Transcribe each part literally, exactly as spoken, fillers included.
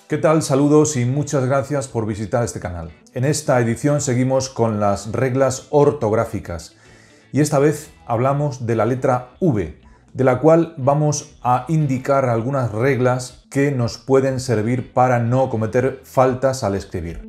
¿Qué tal? Saludos y muchas gracias por visitar este canal. En esta edición seguimos con las reglas ortográficas y esta vez hablamos de la letra V, de la cual vamos a indicar algunas reglas que nos pueden servir para no cometer faltas al escribir.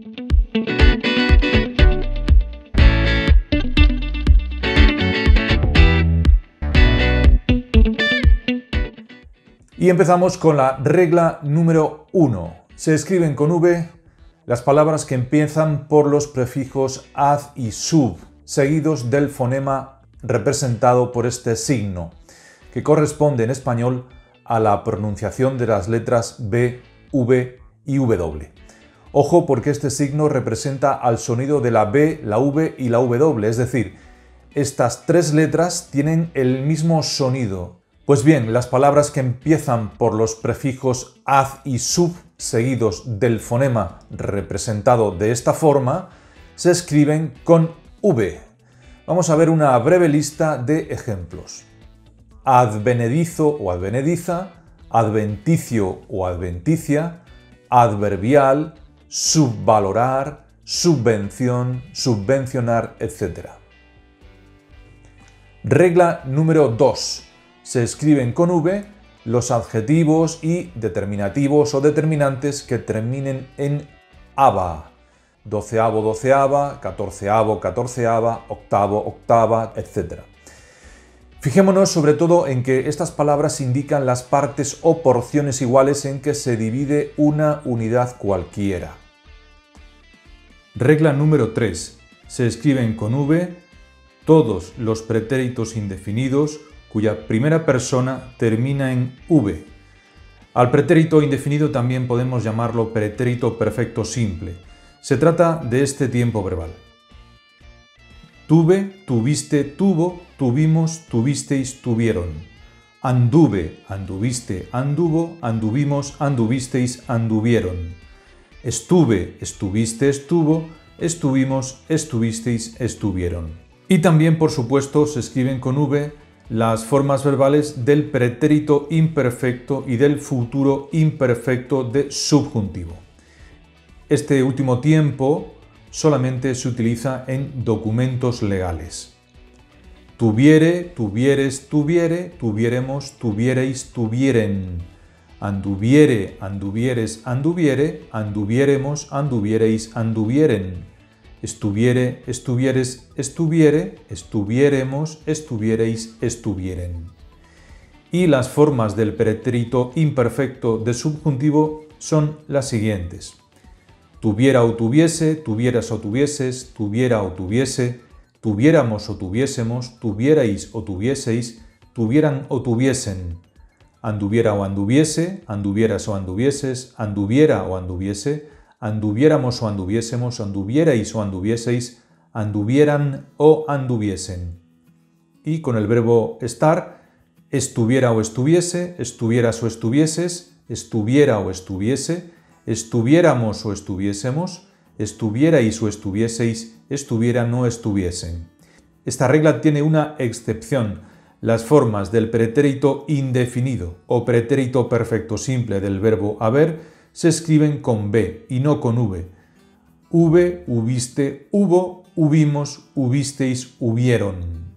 Y empezamos con la regla número uno. Se escriben con V las palabras que empiezan por los prefijos ad y sub, seguidos del fonema representado por este signo, que corresponde en español a la pronunciación de las letras B, V y W. Ojo, porque este signo representa al sonido de la B, la V y la W, es decir, estas tres letras tienen el mismo sonido. Pues bien, las palabras que empiezan por los prefijos ad y sub, seguidos del fonema representado de esta forma, se escriben con V. Vamos a ver una breve lista de ejemplos. Advenedizo o advenediza, adventicio o adventicia, adverbial, subvalorar, subvención, subvencionar, etcétera. Regla número dos. Se escriben con V los adjetivos y determinativos o determinantes que terminen en ava. Doceavo, doceava, catorceavo, catorceava, octavo, octava, etcétera. Fijémonos sobre todo en que estas palabras indican las partes o porciones iguales en que se divide una unidad cualquiera. Regla número tres. Se escriben con V todos los pretéritos indefinidos cuya primera persona termina en V. Al pretérito indefinido también podemos llamarlo pretérito perfecto simple. Se trata de este tiempo verbal. Tuve, tuviste, tuvo, tuvimos, tuvisteis, tuvieron. Anduve, anduviste, anduvo, anduvimos, anduvisteis, anduvieron. Estuve, estuviste, estuvo, estuvimos, estuvisteis, estuvieron. Y también, por supuesto, se escriben con V las formas verbales del pretérito imperfecto y del futuro imperfecto de subjuntivo. Este último tiempo solamente se utiliza en documentos legales. Tuviere, tuvieres, tuviere, tuviéremos, tuviereis, tuvieren. Anduviere, anduvieres, anduviere, anduviéremos, anduviereis, anduvieren. Estuviere, estuvieres, estuviere, estuviéremos, estuviereis, estuvieren. Y las formas del pretérito imperfecto de subjuntivo son las siguientes. Tuviera o tuviese, tuvieras o tuvieses, tuviera o tuviese, tuviéramos o tuviésemos, tuvierais o tuvieseis, tuvieran o tuviesen. Anduviera o anduviese, anduvieras o anduvieses, anduviera o anduviese, anduviéramos o anduviésemos, anduvierais o anduvieseis, anduvieran o anduviesen. Y con el verbo estar, estuviera o estuviese, estuvieras o estuvieses, estuviera o estuviese, estuviéramos o estuviésemos, estuvierais o estuvieseis, estuvieran o estuviesen. Esta regla tiene una excepción. Las formas del pretérito indefinido o pretérito perfecto simple del verbo haber se escriben con B y no con V. V, hubiste, hubo, hubimos, hubisteis, hubieron.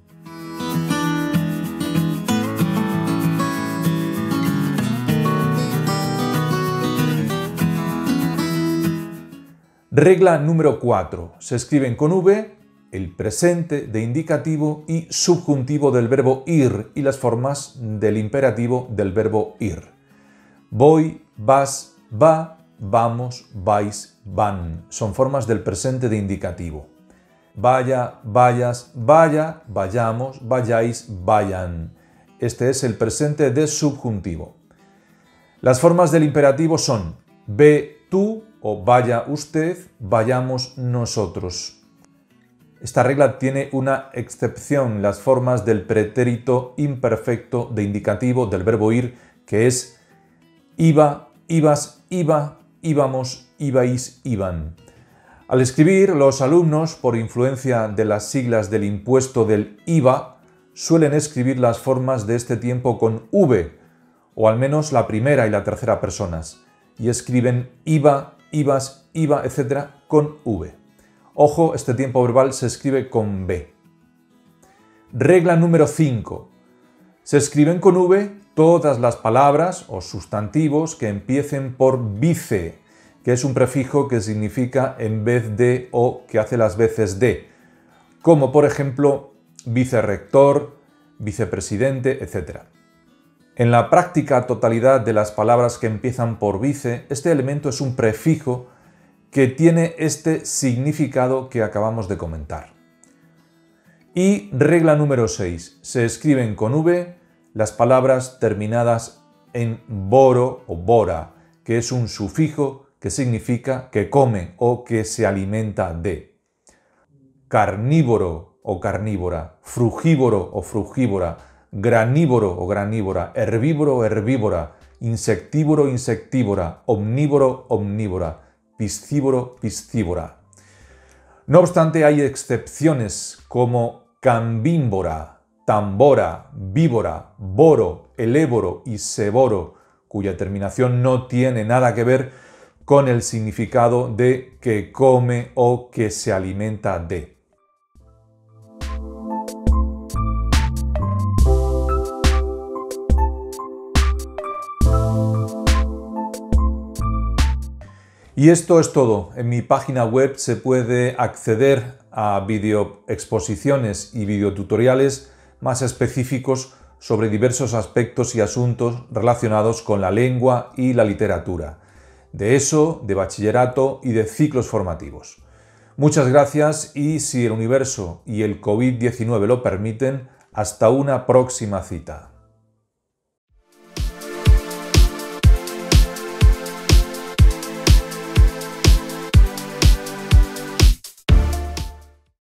Regla número cuatro. Se escriben con V el presente de indicativo y subjuntivo del verbo ir y las formas del imperativo del verbo ir. Voy, vas, va, vamos, vais, van. Son formas del presente de indicativo. Vaya, vayas, vaya, vayamos, vayáis, vayan. Este es el presente de subjuntivo. Las formas del imperativo son ve tú o vaya usted, vayamos nosotros. Esta regla tiene una excepción, las formas del pretérito imperfecto de indicativo del verbo ir, que es iba, ibas, iba, íbamos, ibais, iban. Al escribir, los alumnos, por influencia de las siglas del impuesto del I V A, suelen escribir las formas de este tiempo con V, o al menos la primera y la tercera personas. y escriben iba, ibas, iba, etcétera con V. Ojo, este tiempo verbal se escribe con B. Regla número cinco. Se escriben con V todas las palabras o sustantivos que empiecen por vice, que es un prefijo que significa en vez de o que hace las veces de, como por ejemplo vicerrector, vicepresidente, etcétera. En la práctica totalidad de las palabras que empiezan por vice, este elemento es un prefijo que tiene este significado que acabamos de comentar. Y regla número seis. Se escriben con V las palabras terminadas en boro o bora, que es un sufijo que significa que come o que se alimenta de. Carnívoro o carnívora, frugívoro o frugívora, granívoro o granívora, herbívoro o herbívora, insectívoro o insectívora, omnívoro o omnívora, piscívoro, piscívora. No obstante, hay excepciones como cambímbora, tambora, víbora, boro, eléboro y seboro, cuya terminación no tiene nada que ver con el significado de que come o que se alimenta de. Y esto es todo. En mi página web se puede acceder a videoexposiciones y videotutoriales más específicos sobre diversos aspectos y asuntos relacionados con la lengua y la literatura, de eso, de bachillerato y de ciclos formativos. Muchas gracias y, si el universo y el COVID diecinueve lo permiten, hasta una próxima cita.